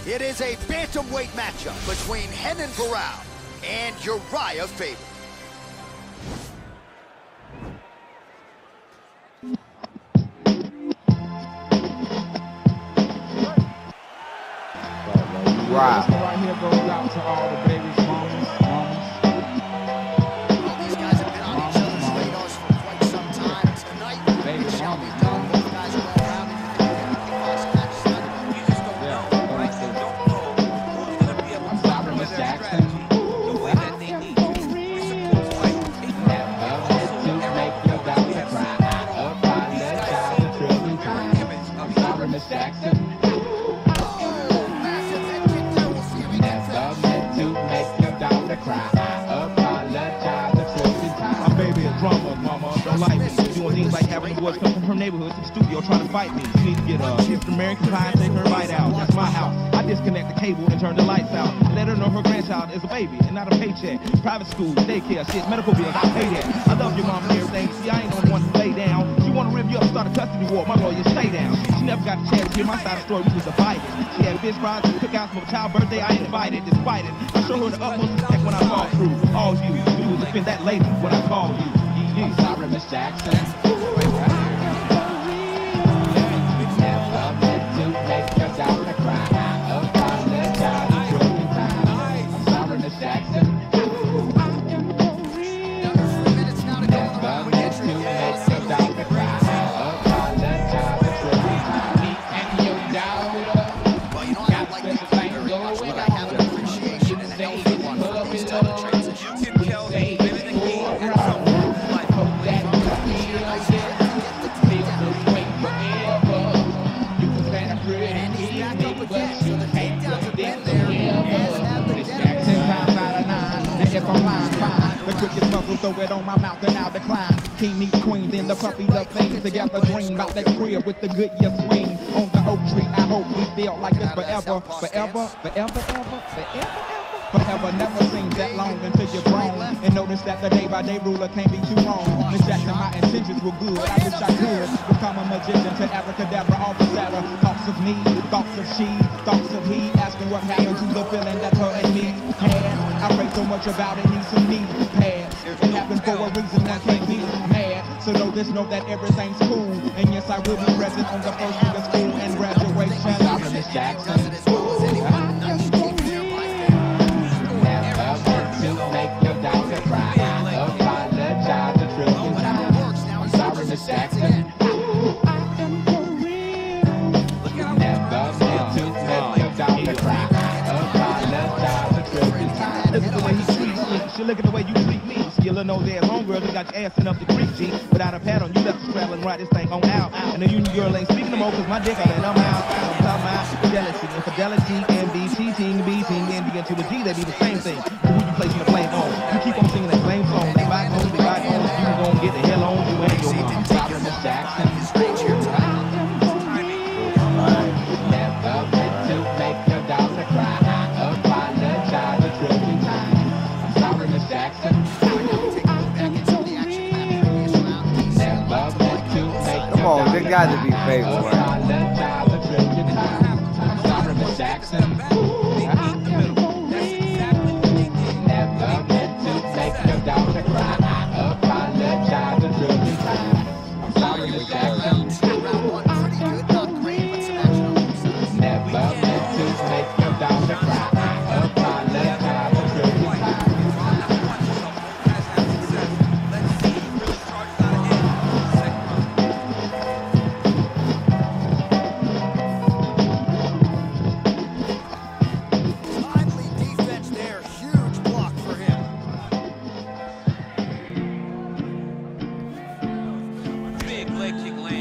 It is a bantamweight matchup between Renan Barão and Uriah Faber. Wow. This one right here goes out to all the babies, mamas. Well, these guys have been on each other's radars for quite some time. Tonight, it shall be done. Both guys are well rounded. You just don't know, right? You don't know who's going to be able to follow their strategy the way that they need to. It's a close fight. Miss Jackson. Like me. Doing things like having the boys come from her neighborhood to the studio trying to fight me. She needs to get Mr. American Pie and take her bite out. That's my house. I disconnect the cable and turn the lights out. Let her know her grandchild is a baby and not a paycheck. Private school, daycare, shit, medical bills, I pay that. I love your mom and everything. See, I ain't the one to lay down. She wanna rip you up, start a custody war. My lawyer, stay down. She never got a chance to hear my side of the story. We was divided. She had fish fries, cookouts for a child birthday. I ain't invited, despite it. I show her the utmost respect when I fall through. All you do is defend that lady when I call you. I'm sorry, Miss Jackson. Never meant to make your daughter cry. I apologize a trillion times. I'm sorry, Miss Jackson. Never meant to make your daughter cry. I apologize a trillion times. Me and your daughter. Well, you know, I like that very much, but I have an appreciation and a healthy one for these type of transitions. You can tell he's been in the game and something. The quickest muscle, throw it on my mouth and I'll decline. King meets queen, then the puppy love things together. Dream about that crib with the good year swing. On the oak tree, I hope we feel like this forever. Forever never seems that long until you're grown and notice that the day-by-day ruler can't be too wrong. Miss Jackson, my intentions were good. I wish I could become a magician to abracadabra, all the Sarah. Thoughts of me, thoughts of she, thoughts of he, asking what happened to the feeling that her and me had. I pray so much about it, need some knee pads. It happened for a reason, one can't be mad. So know this, know that everything's cool. And yes, I will be present on the first week of school and graduation. Sorry, Miss Jackson. Make your daughter cry. I apologize a trillion times. I'm sorry, Miss Jackson. I am for real. Never meant to make your daughter cry. I apologize a trillion times. Look at the way he treats me. She look at the way you treat me. Skiller knows there's homegirl that got your ass sent up the creek, G. Without a pad on, you left the straddle and ride this thing on out. And the union girl ain't speaking no more cause my dick out and I'm out. I'm talking about fidelity, infidelity, MB, cheating, beating, and begin to a G, they be the same thing. Placing the blame on. You keep on singing that same song. They back home, you gon' get the hell on you and your mom. Sorry, Miss Jackson. Never meant to make your daughter cry. I apologize a trillion times. I'm sorry, Miss Jackson. Never meant to make Come on, there got to be favor, right? apologize a trillion times. I'm sorry, Miss Jackson. Daughter cry, I apologize a trillion times. I'm sorry, Miss Jackson. Round one, pretty good, not great, but some action on both sides. Never meant to make your daughter cry. I apologize a trillion times. Let's see who really charges out of Timely defense there, huge block for him. big leg kick land.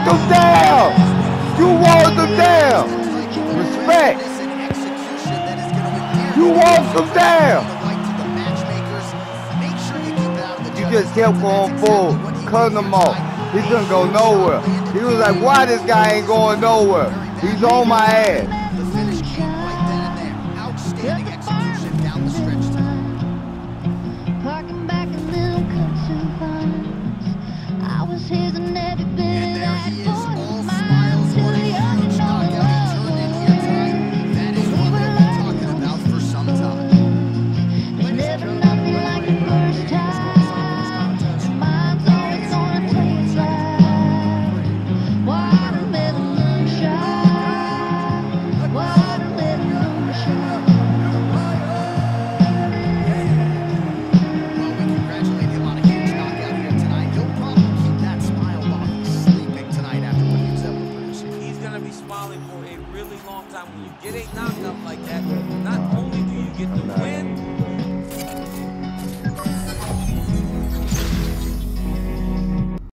them down. You walk them down. Respect. You walk them down. You just kept going forward, cutting them off. He couldn't go nowhere. He was like, why this guy ain't going nowhere? He's on my ass. The finish came right then and there. Outstanding execution down the stretch tonight. Parking back in little cups and vines. I was his and never been And there that he is, boy all of mine. smiles, Till what a the huge other knockout he turned in here tonight. That is one they've been talking about for some time. They never knocked me like the first time. Mine's always gonna taste like watermelon moonshine. Watermelon moonshine. Well, we congratulate him on a huge knockout here tonight. He'll probably keep that smile while he's sleeping tonight after what he was able to produce here. He's going to be smiling for a really long time. When you get a knockout